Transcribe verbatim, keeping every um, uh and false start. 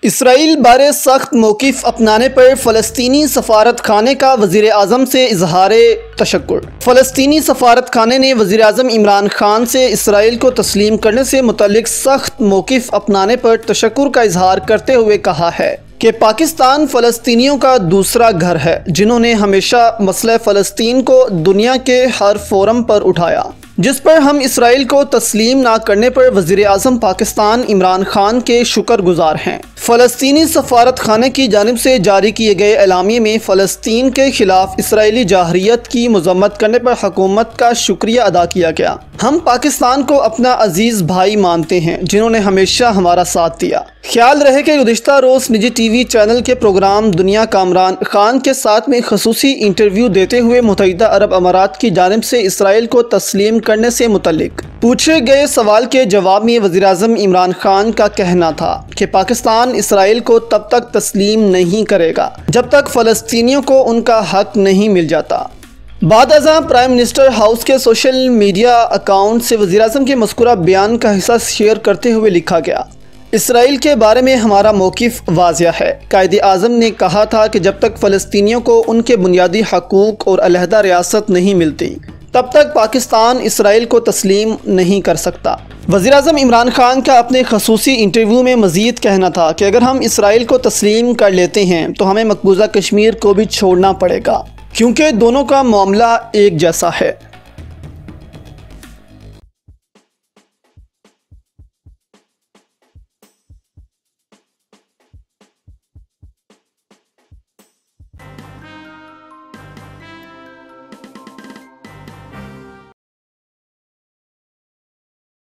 Israel बारे सख्त मौक़िफ़ अपनाने पर फ़लस्तीनी सफ़ारत खाने का वज़ीर आज़म से इज़हारे तशक्कुर। फ़लस्तीनी सफ़ारत खाने ने वज़ीर आज़म इमरान खान से इसराइल को तस्लीम करने से मुतल्लिक़ सख्त मौक़िफ़ अपनाने पर तशक्कुर का इज़हार करते हुए कहा है कि पाकिस्तान फ़लस्तीनियों का दूसरा घर है, जिन्होंने हमेशा मसला फ़लस्तीन को दुनिया के हर फोरम पर उठाया, जिस पर हम इसराइल को तस्लीम ना करने पर वज़ीर आज़म पाकिस्तान इमरान खान के शुक्रगुज़ार हैं। फ़लस्तीनी सफ़ारत खाने की जानिब से जारी किए गए एलामिये में फ़लस्तीन के ख़िलाफ़ इसराइली जाहरियत की मज़म्मत करने पर हुकूमत का शुक्रिया अदा किया गया। हम पाकिस्तान को अपना अजीज़ भाई मानते हैं, जिन्होंने हमेशा हमारा साथ दिया। ख्याल रहे कि गुज़िश्ता रोज़ निजी टी वी चैनल के प्रोग्राम दुनिया कामरान खान के साथ में ख़ुसूसी इंटरव्यू देते हुए मुत्तहिदा अरब अमारात की जानिब से इसराइल को तस्लीम करने से मुतल्लिक़ पूछे गए सवाल के जवाब में वज़ीर आज़म इमरान खान का कहना था कि पाकिस्तान इसराइल को तब तक तस्लीम नहीं करेगा जब तक फ़लस्तीनियों को उनका हक नहीं मिल जाता। बाद अज़ां प्राइम मिनिस्टर हाउस के सोशल मीडिया अकाउंट से वज़ीर आज़म के मज़कूरा बयान का हिस्सा शेयर करते हुए लिखा गया, इसराइल के बारे में हमारा मौक़िफ़ वाज़िह है। कायदे आज़म ने कहा था कि जब तक फ़लस्तीनियों को उनके बुनियादी हकूक़ और अलहदा रियासत नहीं मिलती, तब तक पाकिस्तान इसराइल को तस्लीम नहीं कर सकता। वज़ीर आज़म इमरान खान का अपने ख़ुसूसी इंटरव्यू में मज़ीद कहना था कि अगर हम इसराइल को तस्लीम कर लेते हैं तो हमें मकबूजा कश्मीर को भी छोड़ना पड़ेगा, क्योंकि दोनों का मामला एक जैसा है।